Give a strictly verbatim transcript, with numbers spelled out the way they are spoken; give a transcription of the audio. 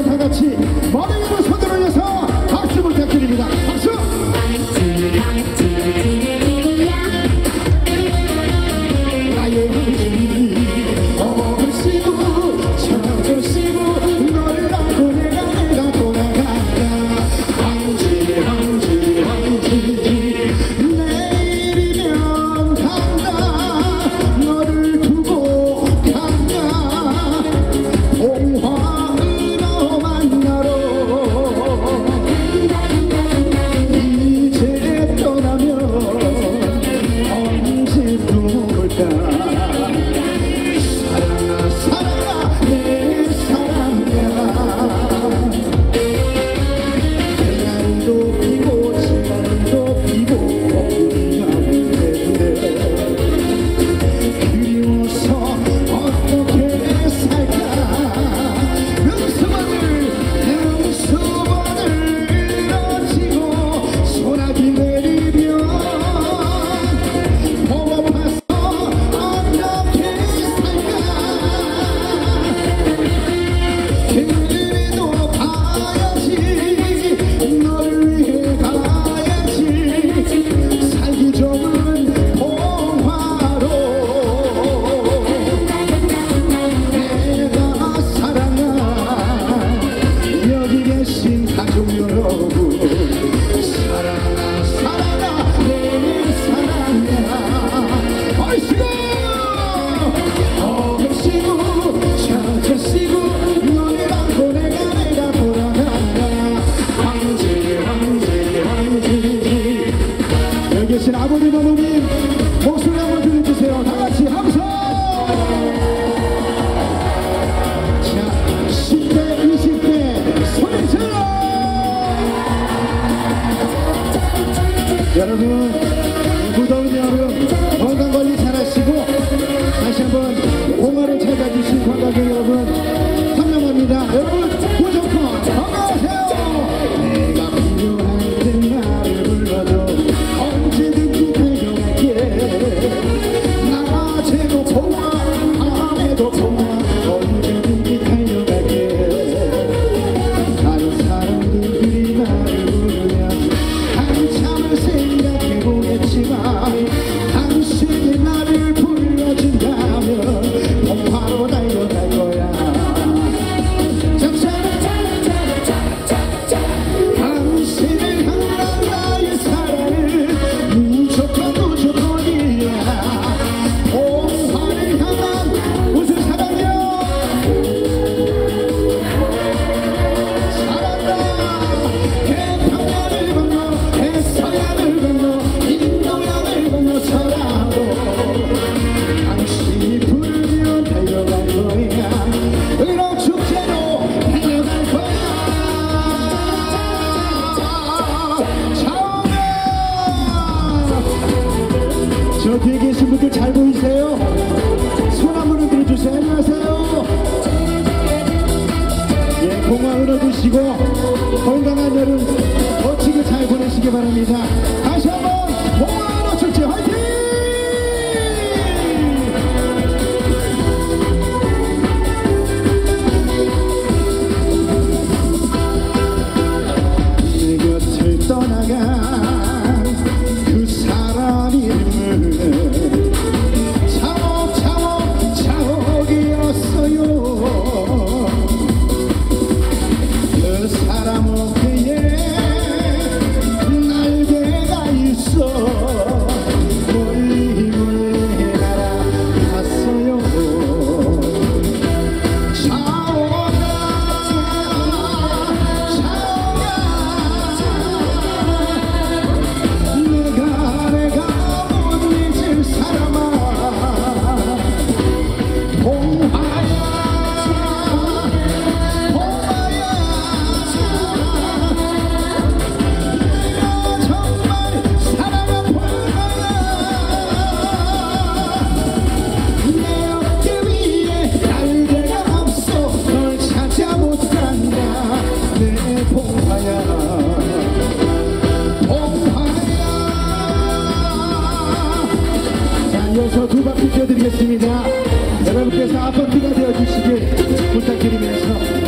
있으면 다 같이 머리 위로 손을 올려서 박수 부탁드립니다. 박수! 나의 황신이 어시고 저저시고 너를 안고 내가 내가 돌아간다. 황지 황지 황지 내일이면 간다. 너를 두고 간다. 봉화으로 만나러 이제 떠나면 언제 또 올까. 사랑아 사랑아 내 사랑아. 태양도 피고 시간도 피고 우리가 문제인데 그리워서 어떻게 살까. 능수만을 능수만을 일러지고 소나기 내리면 보고파서 어떻게 살까. 그리도 가야지 너를 위해 가야지. 살기 좋은 봉화로 내가 사랑한 여기 계신 가족 여러분. 사랑아 사랑아 내 사랑아. 얼씨구 어시고 저저시고 너를 안고 내가 내가 돌아간다. 황제 황제 황제. 여기 계신 아버님 어머님 목소리 한번 들려주세요. 다 같이 함성. 자, 십 대 이십 대 소리 질러. 여러분 무더운 여름 건강관리 잘하시고 다시 한번 봉화를 찾아주신 관광객 여러분 환영합니다. 여러분 무조건 건강하세요. 내가 필요할 때 나를 불러도 언제든지 달려갈게. 낮에도 봉화 밤에도 봉화 언제든지 달려갈게. 다른 사람들이 나를 부르면 한참을 생각해보겠지만 당신이 나를 불러준다면 봉화로 달려갈 거야. 당신을 향한 나의 사랑을 무조건 무조건이야. 봉화를 향한 무슨 사랑이야. 사랑아 태평양을 건너 해서양을 건너 인도양을 건너서라도 당신이 부르면 달려갈 거야. 으로 축제로 달려갈 거야. 차오면 저 뒤에 계신 분들 잘 보이세요? 손 한번 흔들어주세요. 안녕하세요. 예, 봉화 얻어주시고 건강한 여름 멋지게 잘 보내시기 바랍니다. 다시 한번 봉화 얻어 축제 화이팅! 내 곁을 떠나간 그 사람 이름은 차옥 차옥 차옥이었어요. 그 사람 어깨에 날개가 있어 멀리 멀리 날아갔어요. 차오가 차오가 내가 내가 못 잊을 사람아. 봉화야 봉화야 내가 정말 사랑한 봉화야. 내 어깨 위에 날개가 없어 널 찾아 못 간다. 내 봉화야 봉화야. 자, 이어서 두 바퀴 띄워드리겠습니다. 여러분께서 아파트가 되어주시길 부탁드리면서